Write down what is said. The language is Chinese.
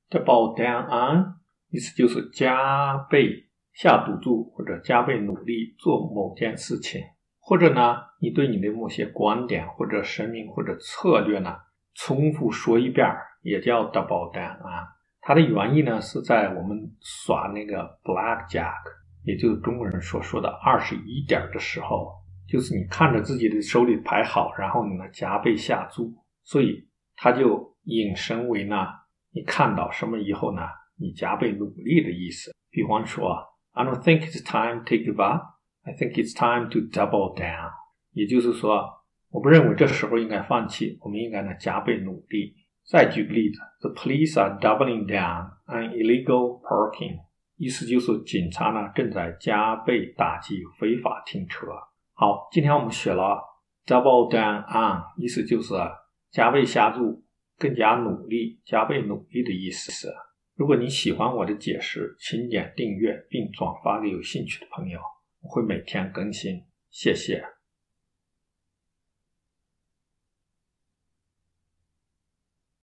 double down on 意思就是加倍下赌注或者加倍努力做某件事情，或者呢你对你的某些观点或者声明或者策略呢重复说一遍，也叫 double down on。 它的原意呢是在我们耍那个 blackjack， 也就是中国人所说的21点的时候，就是你看着自己的手里牌好，然后你呢加倍下注，所以它就引申为呢你看到什么以后呢你加倍努力的意思。比方说 I don't think it's time to give up, I think it's time to double down， 也就是说我不认为这时候应该放弃，我们应该呢加倍努力。再举个例子 The police are doubling down on illegal parking， 意思就是警察呢正在加倍打击非法停车。好，今天我们学了 double down on， 意思就是加倍下注，更加努力，加倍努力的意思。如果你喜欢我的解释，请点订阅并转发给有兴趣的朋友，我会每天更新，谢谢。